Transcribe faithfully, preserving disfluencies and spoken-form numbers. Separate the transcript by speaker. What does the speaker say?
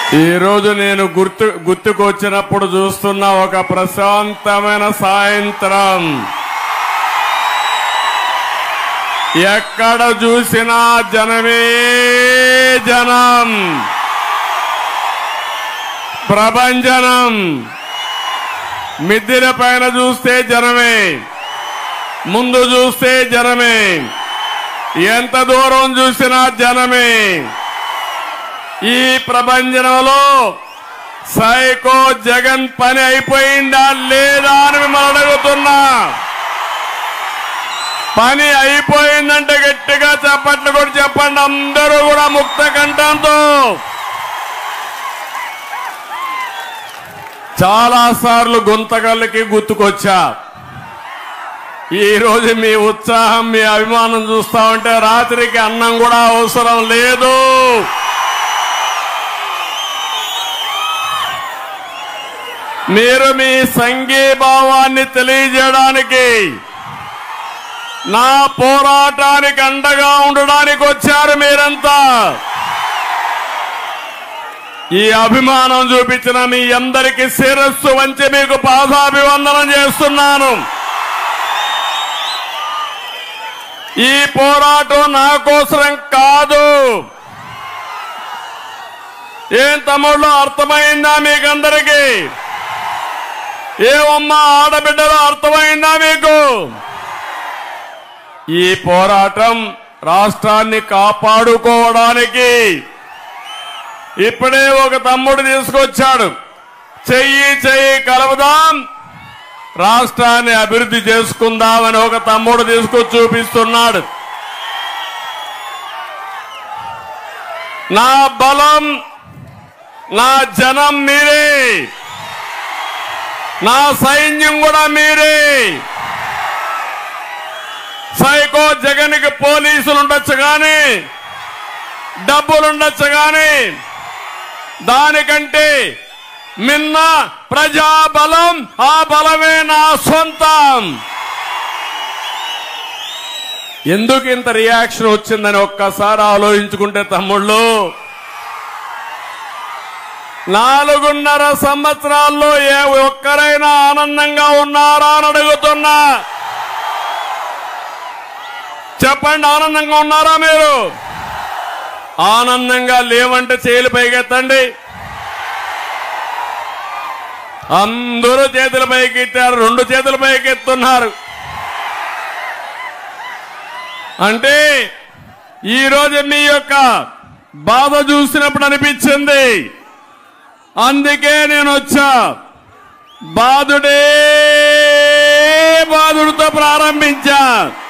Speaker 1: ఈ రోజు నేను గుర్తు గుర్తుకొచ్చినప్పుడు చూస్తున్న ఒక ప్రశాంతమైన సాయంత్రం. ఎక్కడ చూసినా జనమే జనం, ప్రభంజనం. మిద్దెల పైన చూస్తే జనమే, ముందు చూస్తే జనమే, ఎంత దూరం చూసినా జనమే. ఈ ప్రభంజనంలో సైకో జగన్ పని అయిపోయిందా లేదా అని మిమ్మల్ని అడుగుతున్నా. పని అయిపోయిందంటే గట్టిగా చప్పట్లు కూడా చెప్పండి అందరూ కూడా ముక్త కంఠంతో. చాలా సార్లు గుంతకళ్ళకి గుర్తుకొచ్చా. ఈ రోజు మీ ఉత్సాహం, మీ అభిమానం చూస్తా ఉంటే రాత్రికి అన్నం కూడా అవసరం లేదు. మీరు మీ సంఘీభావాన్ని తెలియజేయడానికి, నా పోరాటానికి అండగా ఉండడానికి వచ్చారు మీరంతా. ఈ అభిమానం చూపించిన మీ అందరికీ శిరస్సు వంచి మీకు పాదాభివందనం చేస్తున్నాను. ఈ పోరాటం నా కోసరం కాదు. ఏం తమ్ముళ్ళు, అర్థమైందా మీకందరికీ? ఏమమ్మా ఆడబిడ్డలు, అర్థమైందా మీకు? ఈ పోరాటం రాష్ట్రాన్ని కాపాడుకోవడానికి. ఇప్పుడే ఒక తమ్ముడు తీసుకొచ్చాడు, చెయ్యి చెయ్యి కలుపుదాం, రాష్ట్రాన్ని అభివృద్ధి చేసుకుందామని ఒక తమ్ముడు తీసుకొచ్చి చూపిస్తున్నాడు. నా బలం, నా జనం మీరే, నా సైన్యం కూడా మీరే. సైకో జగన్కి పోలీసులు ఉండొచ్చు కానీ, డబ్బులుండొచ్చు కానీ, దానికంటే మిన్న ప్రజాబలం, ఆ బలమే నా సొంతం. ఎందుకు ఇంత రియాక్షన్ వచ్చిందని ఒక్కసారి ఆలోచించుకుంటే తమ్ముళ్ళు, నాలుగున్నర సంవత్సరాల్లో ఏ ఒక్కరైనా ఆనందంగా ఉన్నారా అని అడుగుతున్నా. చెప్పండి, ఆనందంగా ఉన్నారా మీరు? ఆనందంగా లేవంటే చేతులు పైకెత్తండి. అందరూ చేతుల పైకెత్తారు, రెండు చేతుల పైకెత్తున్నారు. అంటే ఈరోజు మీ యొక్క బాధ చూసినప్పుడు అనిపించింది, అందుకే నేను వచ్చా. బాధుడే బాధుడితో ప్రారంభించా.